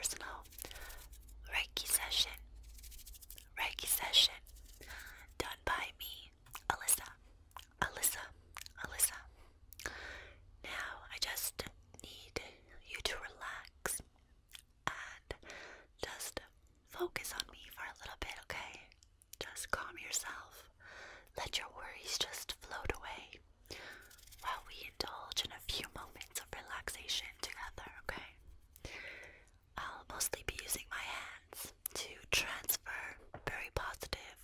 personal Reiki session. Reiki session done by me, Alyssa. Now, I just need you to relax and just focus on me for a little bit, okay? Just calm yourself. Let your worries just float away while we indulge in a few moments of relaxation together, okay? I'll mostly be using my hands to transfer very positive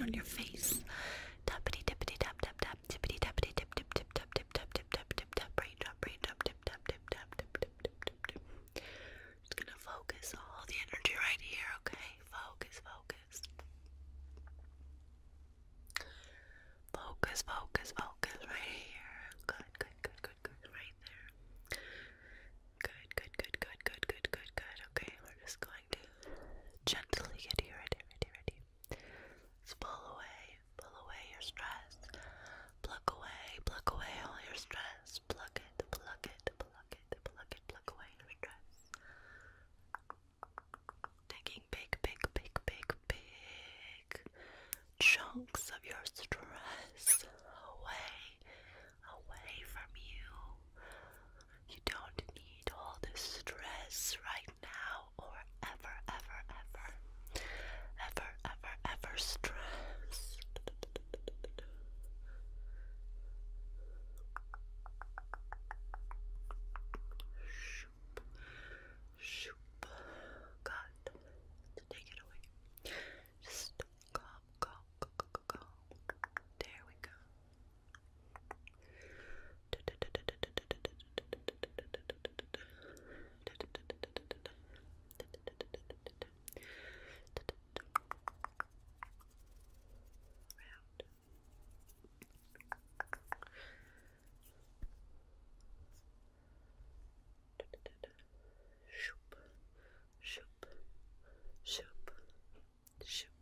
on your face. Tappity tippity tap tap tap, tippity tappity tip tip tip tap tip tap tip tap tip tap, raindrop tip tap tip tap tip tip tip tip tip. Just gonna focus all the energy right here, okay? Focus, focus. Focus, focus, focus right here. Good, good, good, good, good, right there. Good, good, good, good, good, good, good, good. Okay, we're just going to gently get you ready, ready, ready. Let's pull away your stress. Pluck away all your stress. Pluck it, pluck it, pluck it, pluck it, pluck away your stress. Taking big, big, big, big, big chunks of your stress away from you. You don't need all this stress right now or ever, ever, ever. Ever, ever, ever stress. Shoop, shoop. God, take it away. Just go, go, go, go, go, go. There we go. Shoop, shoop, shoop, shoop.